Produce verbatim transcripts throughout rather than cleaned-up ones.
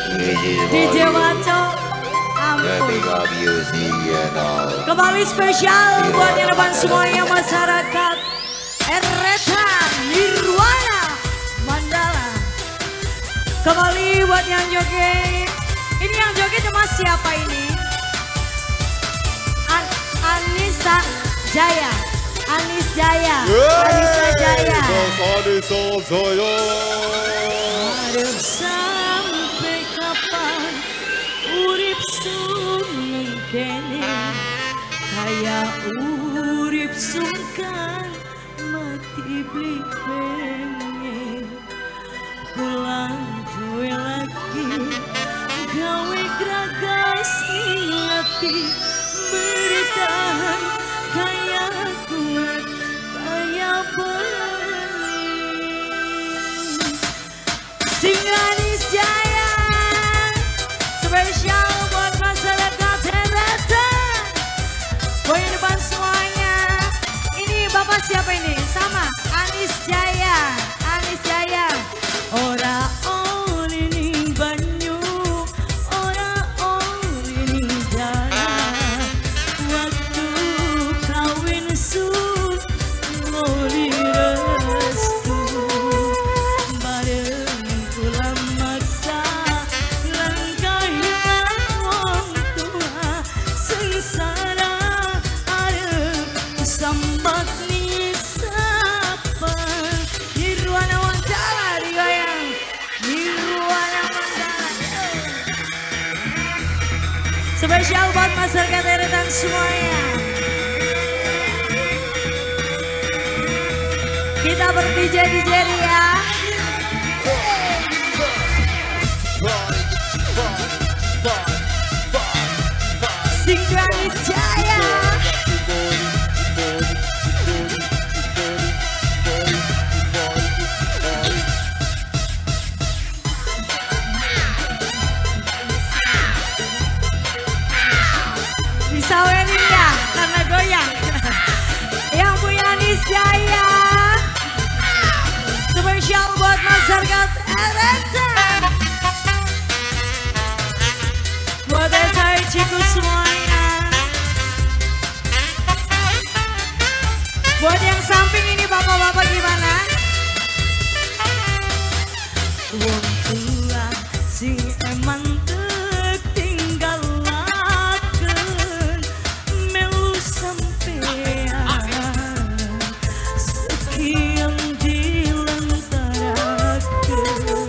D J Waco. Ampun. Kembali spesial buat yang depan semuanya masyarakat Eretan Nirwana Mandala. Kembali buat yang joget. Ini yang joget cuma siapa ini? An Anissa Jaya. Anis Jaya. Anissa Jaya. Anissa Jaya. Harap sampai kapan urip sun kene kaya urip sungkan mati beli pengen pulang duwe lagi gawe gragas ning ati bertahan kaya kuat kaya beli sing Anis Jaya spesial buat masyarakat Eretan. Poin depan semuanya. Ini bapak siapa ini? Sama Anis Jaya. Anis Jaya. Ora oli ning banyu, ora oli ning darat. Waktu kawin sun ngoli restu. Bareng kula maksa langkahi wong tua sengsara arep sambat ning sapa Nirwana Mandala digoyang Nirwana Mandala. Spesial buat masyarakat Eretan semuanya. Kita ber-D J D J ya. Sing Anis Jaya. Bisa wedding ya karena goyang. Yang punya Anis Jaya. Spesial buat masyarakat Eretan. Buat saya ciku semuanya. Buat yang samping ini bapak-bapak gimana? Wong tua sing eman tinggalkan melu sampean sekian dilentarakan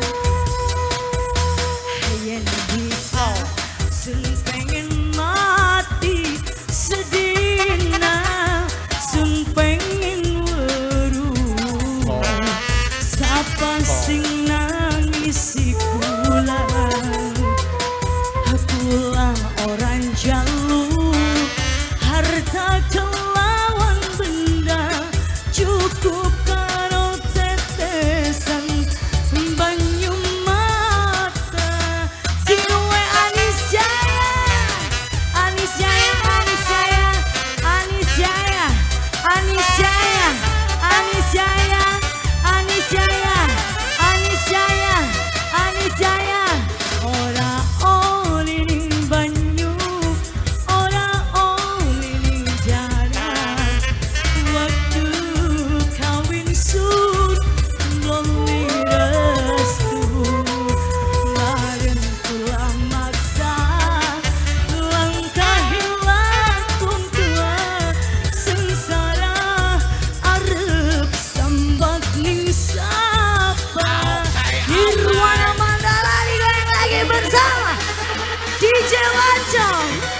yen bisa sun pengen mati sedina sun pengen weruh sapa sing nangisi pulang pulang orang jalur harta kelawan benda cukup karo tetesan banyu mata sing duwe Anis Jaya. Anis Jaya, Anis Jaya, Anis Jaya, Anis Jaya, Anis Jaya, Anis Jaya, Anis Jaya, Anis Jaya. Ora oli ning banyu, ora oli ning darat. Waktu kawin sun ngoli restu. Bareng kula maksa langkahi lakon tua sengsara arep sambat ning sapa Nirwana Mandala digoyang lagi bersama D J Waco.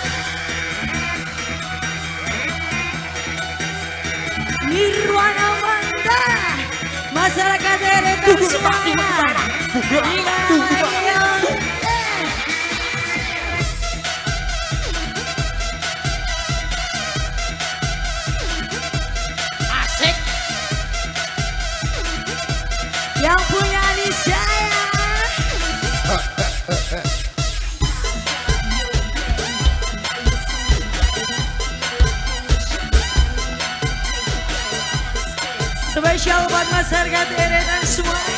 Nirwana Mandala masyarakat Eretan semuanya. Asik. Yang punya Anis Jaya. Spesial buat masyarakat Eretan semua.